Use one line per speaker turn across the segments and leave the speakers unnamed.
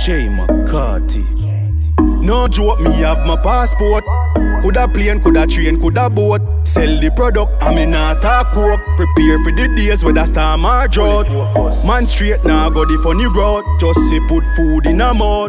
J. McCarthy. No joke, me have my passport. Coulda plane, coulda train, coulda boat. Sell the product, I mean not talk coke. Prepare for the days where the storm or drought. Man straight now go the funny route. Just say put food in a mouth.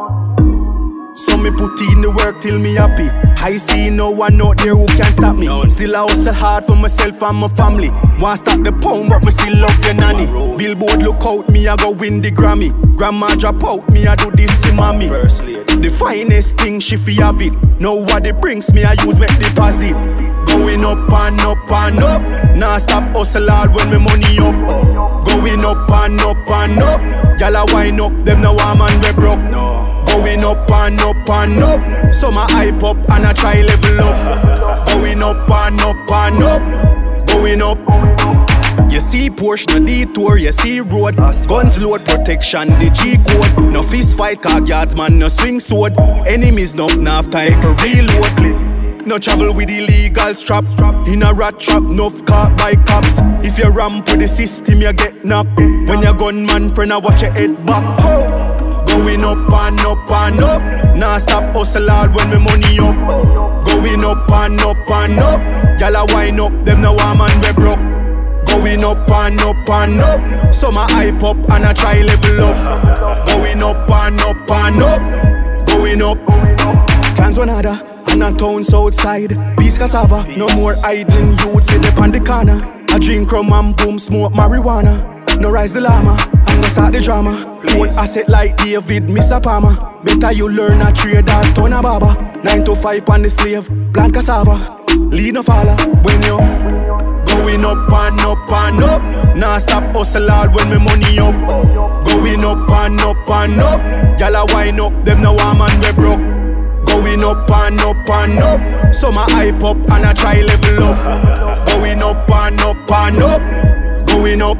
So me put in the work till me happy. I see no one out there who can stop me. Still I hustle hard for myself and my family. Want stop the pound but me still love your nanny. Billboard look out, me I go win the Grammy. Grandma drop out, me I do this in mommy. The finest thing she fi have it. Know what it brings me I use make deposit. Going up and up and up. Nah stop hustle hard when me money up. Going up and up and up. Y'all a wind up, them no want man we broke. Going up and up and up. Some a hype up and I try level up. Going up and up and up. Going up. You see Porsche, no detour, you see road. Guns load, protection, the G-code. No fist fight, car guardsman, no swing sword. Enemies no have time for reload. No travel with illegal strap. In a rat trap, enough caught by cops. If you ramp with the system, you get knocked. When your gunman friend, I watch your head back. Going up and up and up. Nah stop hustle hard when me money up. Going up and up and up. Y'all a wind up, them no want man we broke. Going up and up and up. Some a hype up and I try level up. Going up and up and up. Going up. Clans one other and a town south side. Peace cassava, no more idling youths sit up on the corner. I drink rum and boom, smoke marijuana. No rise the llama, and no start the drama. Own asset like David, Mr. Palmer. Better you learn a trade or turn a barber. 9 to 5 on the slave, plant cassava. Lead no follow when you going up and up and up. Nah stop hustle hard when me money up. Going up and up and up. Y'all a wind up, them no want man we broke. Going up and up and up. Some a hype up and I try level up. Going up and up and up. Going up.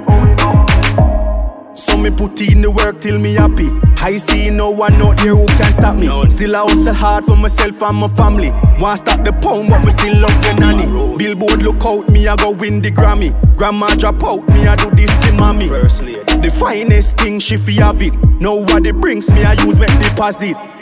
So me put in the work till me happy. I see no one out there who can stop me. Still I hustle hard for myself and my family. Want stop the pound but me still love your nanny. Billboard look out, me I go win the Grammy. Grandma drop out, me I do this in mommy. The finest thing she fi have it. Know what it brings me I use make deposit.